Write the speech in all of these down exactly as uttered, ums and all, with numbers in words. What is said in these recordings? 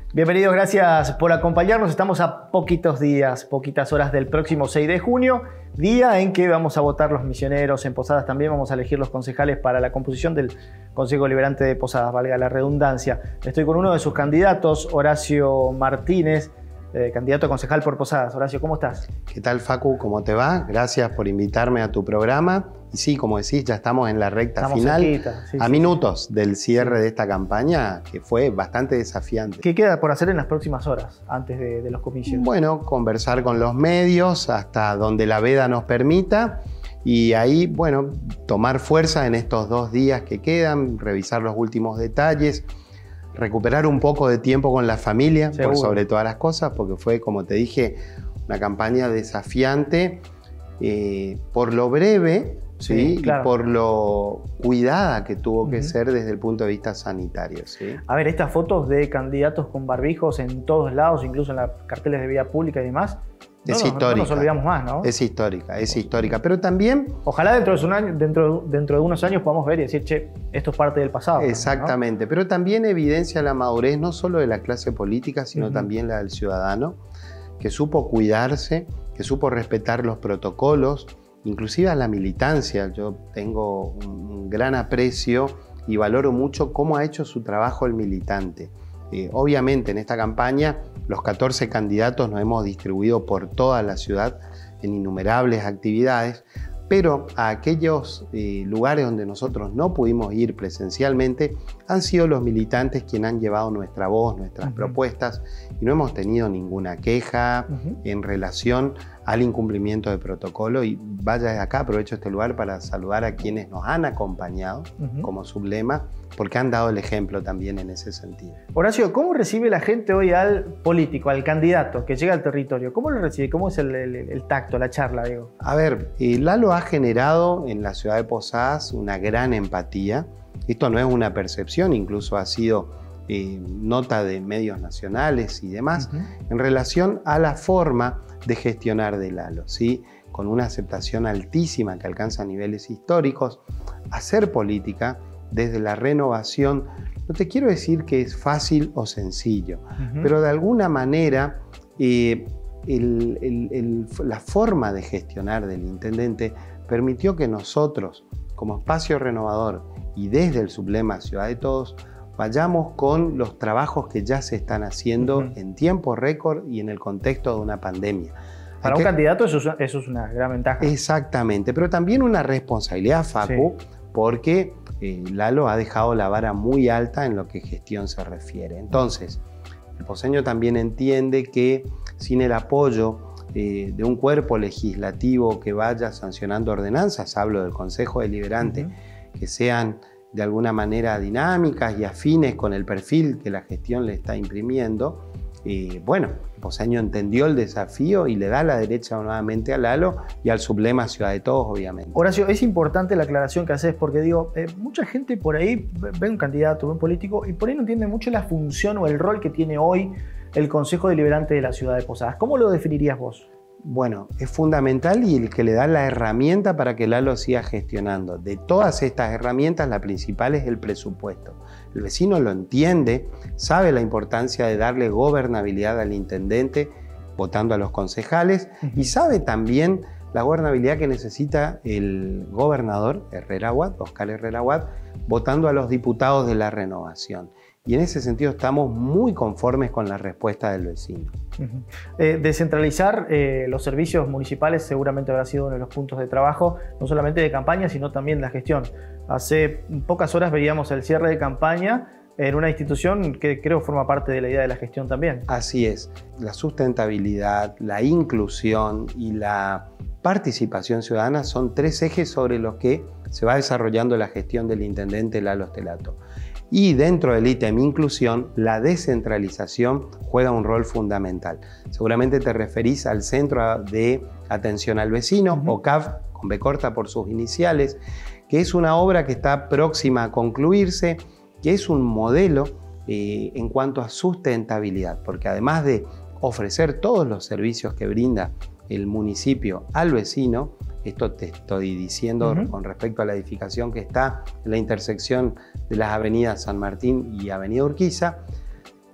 Bienvenidos, gracias por acompañarnos. Estamos a poquitos días, poquitas horas del próximo seis de junio, día en que vamos a votar los misioneros. En Posadas también vamos a elegir los concejales para la composición del Consejo Deliberante de Posadas, valga la redundancia. Estoy con uno de sus candidatos, Horacio Martínez, eh, candidato a concejal por Posadas. Horacio, ¿cómo estás? ¿Qué tal, Facu? ¿Cómo te va? Gracias por invitarme a tu programa. Y sí, como decís, ya estamos en la recta estamos final, cerquita, sí, a sí, minutos sí. del cierre sí. de esta campaña, que fue bastante desafiante. ¿Qué queda por hacer en las próximas horas, antes de, de los comicios? Bueno, conversar con los medios hasta donde la veda nos permita y ahí, bueno, tomar fuerza en estos dos días que quedan, revisar los últimos detalles, recuperar un poco de tiempo con la familia, por sobre todas las cosas, porque fue, como te dije, una campaña desafiante eh, por lo breve, ¿sí? Sí, claro. Y por lo cuidada que tuvo que uh-huh. ser desde el punto de vista sanitario. ¿Sí? A ver, estas fotos de candidatos con barbijos en todos lados, incluso en las carteles de vía pública y demás, no, es no, histórica. No nos olvidamos más, ¿no? Es histórica, es histórica. Pero también... Ojalá dentro de, un año, dentro, dentro de unos años podamos ver y decir, che, esto es parte del pasado. Exactamente, ¿no? Pero también evidencia la madurez no solo de la clase política, sino uh-huh. también la del ciudadano, que supo cuidarse, que supo respetar los protocolos, inclusive a la militancia. Yo tengo un gran aprecio y valoro mucho cómo ha hecho su trabajo el militante. Eh, obviamente en esta campaña los catorce candidatos nos hemos distribuido por toda la ciudad en innumerables actividades, pero a aquellos eh, lugares donde nosotros no pudimos ir presencialmente han sido los militantes quienes han llevado nuestra voz, nuestras uh-huh. propuestas, y no hemos tenido ninguna queja uh-huh. en relación al incumplimiento de protocolo. Y vaya desde acá, aprovecho este lugar para saludar a quienes nos han acompañado uh-huh. como sublema, porque han dado el ejemplo también en ese sentido. Horacio, ¿cómo recibe la gente hoy al político, al candidato que llega al territorio? ¿Cómo lo recibe? ¿Cómo es el, el, el tacto, la charla, digo? A ver, eh, Lalo ha generado en la ciudad de Posadas una gran empatía. Esto no es una percepción, incluso ha sido eh, nota de medios nacionales y demás, uh-huh. en relación a la forma de gestionar de Lalo, ¿sí? Con una aceptación altísima que alcanza niveles históricos. Hacer política desde la renovación, no te quiero decir que es fácil o sencillo, uh-huh. pero de alguna manera eh, el, el, el, la forma de gestionar del intendente permitió que nosotros, como espacio renovador y desde el sublema Ciudad de Todos, vayamos con los trabajos que ya se están haciendo uh-huh. en tiempo récord y en el contexto de una pandemia. Para que, un candidato eso es, eso es una gran ventaja. Exactamente, pero también una responsabilidad, Facu, sí. porque eh, Lalo ha dejado la vara muy alta en lo que gestión se refiere. Entonces, el poseño también entiende que sin el apoyo eh, de un cuerpo legislativo que vaya sancionando ordenanzas, hablo del Consejo Deliberante, uh-huh. que sean de alguna manera dinámicas y afines con el perfil que la gestión le está imprimiendo, eh, bueno, el poseño entendió el desafío y le da la derecha nuevamente a Lalo y al sublema Ciudad de Todos, obviamente. Horacio, es importante la aclaración que haces porque digo, eh, mucha gente por ahí ve un candidato, ve un político y por ahí no entiende mucho la función o el rol que tiene hoy el Consejo Deliberante de la Ciudad de Posadas. ¿Cómo lo definirías vos? Bueno, es fundamental y el que le da la herramienta para que Lalo siga gestionando. De todas estas herramientas, la principal es el presupuesto. El vecino lo entiende, sabe la importancia de darle gobernabilidad al intendente votando a los concejales uh-huh. y sabe también la gobernabilidad que necesita el gobernador Herrera Watt, Oscar Herrera Watt, votando a los diputados de la renovación. Y en ese sentido estamos muy conformes con la respuesta del vecino. Uh-huh. eh, descentralizar eh, los servicios municipales seguramente habrá sido uno de los puntos de trabajo, no solamente de campaña, sino también de la gestión. Hace pocas horas veíamos el cierre de campaña en una institución que creo forma parte de la idea de la gestión también. Así es. La sustentabilidad, la inclusión y la participación ciudadana son tres ejes sobre los que se va desarrollando la gestión del intendente Lalo Stelato. Y dentro del ítem inclusión, la descentralización juega un rol fundamental. Seguramente te referís al Centro de Atención al Vecino, uh-huh. o C A V, con B corta por sus iniciales, que es una obra que está próxima a concluirse, que es un modelo eh, en cuanto a sustentabilidad, porque además de ofrecer todos los servicios que brinda el municipio al vecino, esto te estoy diciendo uh-huh. con respecto a la edificación que está en la intersección de las avenidas San Martín y Avenida Urquiza,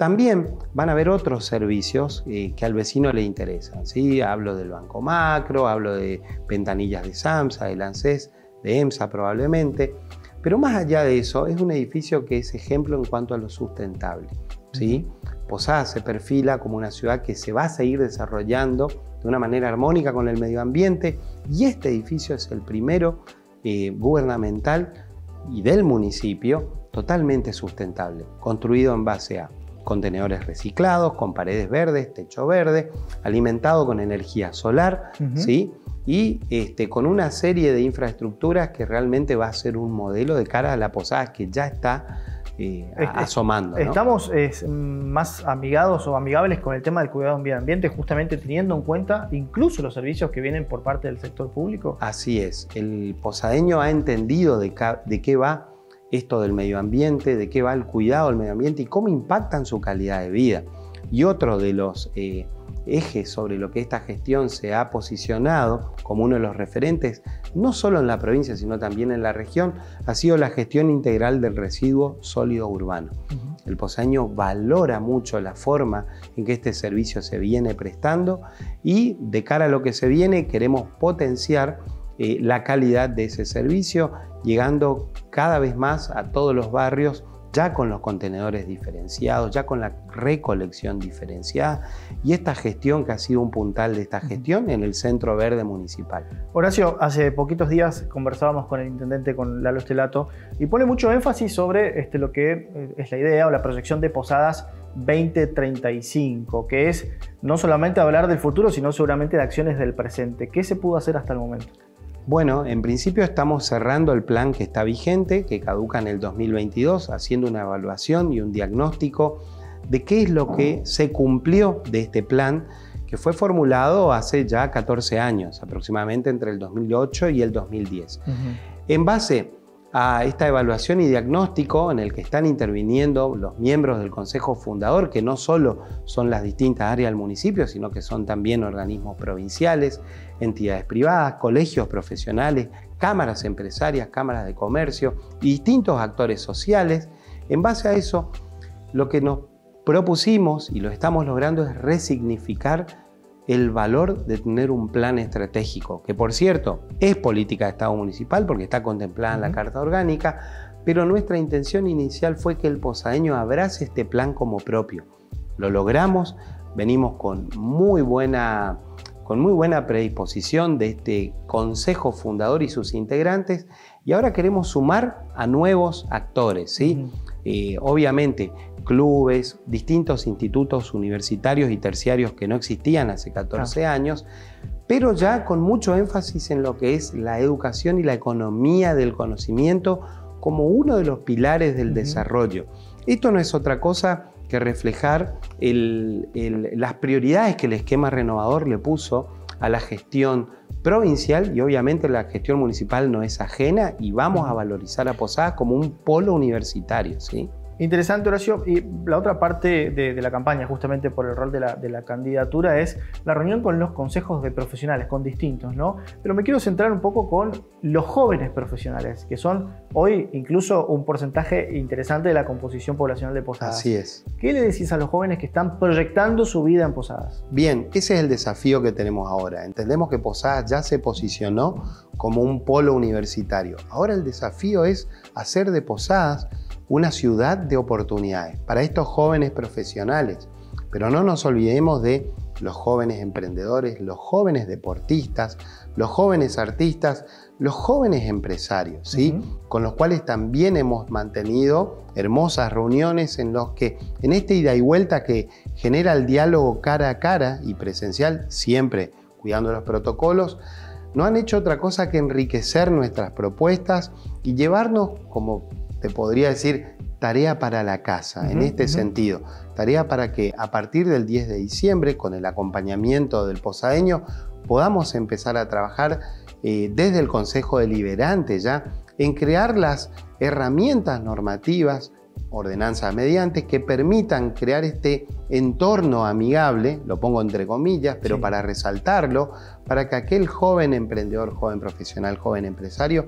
También van a haber otros servicios eh, que al vecino le interesan, ¿sí? Hablo del Banco Macro, hablo de ventanillas de SAMSA, del ANSES, de EMSA probablemente, pero más allá de eso, es un edificio que es ejemplo en cuanto a lo sustentable, ¿sí? Posadas se perfila como una ciudad que se va a seguir desarrollando de una manera armónica con el medio ambiente, y este edificio es el primero eh, gubernamental y del municipio totalmente sustentable, construido en base a contenedores reciclados, con paredes verdes, techo verde, alimentado con energía solar, uh-huh. ¿sí? Y este, con una serie de infraestructuras que realmente va a ser un modelo de cara a la Posada que ya está eh, asomando, ¿no? Estamos es, más amigados o amigables con el tema del cuidado del medio ambiente, justamente teniendo en cuenta incluso los servicios que vienen por parte del sector público. Así es, el posadeño ha entendido de, de qué va esto del medio ambiente, de qué va el cuidado del medio ambiente y cómo impactan su calidad de vida. Y otro de los eh, ejes sobre lo que esta gestión se ha posicionado como uno de los referentes, no solo en la provincia, sino también en la región, ha sido la gestión integral del residuo sólido urbano. Uh-huh. El posadeño valora mucho la forma en que este servicio se viene prestando y de cara a lo que se viene queremos potenciar eh, la calidad de ese servicio, llegando cada vez más a todos los barrios, ya con los contenedores diferenciados, ya con la recolección diferenciada y esta gestión que ha sido un puntal de esta gestión en el Centro Verde Municipal. Horacio, hace poquitos días conversábamos con el intendente, con Lalo Estelato, y pone mucho énfasis sobre este, lo que es la idea o la proyección de Posadas veinte treinta y cinco, que es no solamente hablar del futuro, sino seguramente de acciones del presente. ¿Qué se pudo hacer hasta el momento? Bueno, en principio estamos cerrando el plan que está vigente, que caduca en el dos mil veintidós, haciendo una evaluación y un diagnóstico de qué es lo que se cumplió de este plan que fue formulado hace ya catorce años, aproximadamente entre el dos mil ocho y el dos mil diez. Uh-huh. En base a esta evaluación y diagnóstico en el que están interviniendo los miembros del Consejo Fundador, que no solo son las distintas áreas del municipio, sino que son también organismos provinciales, entidades privadas, colegios profesionales, cámaras empresarias, cámaras de comercio y distintos actores sociales. En base a eso, lo que nos propusimos y lo estamos logrando es resignificar el valor de tener un plan estratégico, que por cierto es política de Estado municipal porque está contemplada en la Carta Orgánica, pero nuestra intención inicial fue que el posadeño abrace este plan como propio. Lo logramos, venimos con muy buena, con muy buena predisposición de este Consejo Fundador y sus integrantes y ahora queremos sumar a nuevos actores, ¿sí? Uh-huh. Eh, obviamente clubes, distintos institutos universitarios y terciarios que no existían hace catorce ah. años, pero ya con mucho énfasis en lo que es la educación y la economía del conocimiento como uno de los pilares del uh-huh. desarrollo. Esto no es otra cosa que reflejar el, el, las prioridades que el esquema renovador le puso a la gestión provincial y obviamente la gestión municipal no es ajena y vamos a valorizar a Posadas como un polo universitario, ¿sí? Interesante, Horacio. Y la otra parte de, de la campaña, justamente por el rol de la, de la candidatura, es la reunión con los consejos de profesionales, con distintos, ¿no? Pero me quiero centrar un poco con los jóvenes profesionales, que son hoy incluso un porcentaje interesante de la composición poblacional de Posadas. Así es. ¿Qué le decís a los jóvenes que están proyectando su vida en Posadas? Bien, ese es el desafío que tenemos ahora. Entendemos que Posadas ya se posicionó como un polo universitario. Ahora el desafío es hacer de Posadas una ciudad de oportunidades para estos jóvenes profesionales. Pero no nos olvidemos de los jóvenes emprendedores, los jóvenes deportistas, los jóvenes artistas, los jóvenes empresarios, ¿sí? Uh-huh. Con los cuales también hemos mantenido hermosas reuniones en los que, en esta ida y vuelta que genera el diálogo cara a cara y presencial, siempre cuidando los protocolos, no han hecho otra cosa que enriquecer nuestras propuestas y llevarnos, como te podría decir, tarea para la casa, uh-huh, en este uh-huh. sentido. Tarea para que a partir del diez de diciembre, con el acompañamiento del posadeño, podamos empezar a trabajar eh, desde el Consejo Deliberante ya en crear las herramientas normativas, ordenanzas mediante, que permitan crear este entorno amigable, lo pongo entre comillas, pero sí. para resaltarlo, para que aquel joven emprendedor, joven profesional, joven empresario,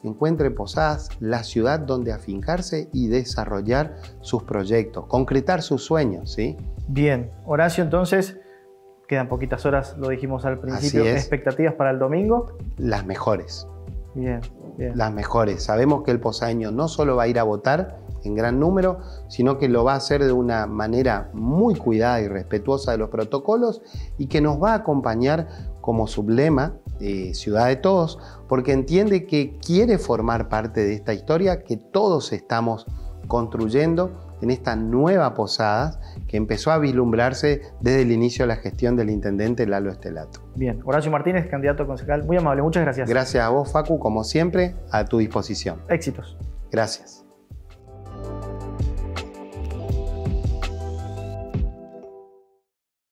encuentre en Posadas la ciudad donde afincarse y desarrollar sus proyectos, concretar sus sueños, ¿sí? Bien, Horacio, entonces, quedan poquitas horas, lo dijimos al principio, Así es. expectativas para el domingo. Las mejores. Bien, bien. Las mejores. Sabemos que el posadeño no solo va a ir a votar en gran número, sino que lo va a hacer de una manera muy cuidada y respetuosa de los protocolos y que nos va a acompañar como sublema eh, Ciudad de Todos, porque entiende que quiere formar parte de esta historia que todos estamos construyendo en esta nueva Posadas que empezó a vislumbrarse desde el inicio de la gestión del intendente Lalo Estelato. Bien, Horacio Martínez, candidato a concejal, muy amable, muchas gracias. Gracias a vos, Facu, como siempre, a tu disposición. Éxitos. Gracias.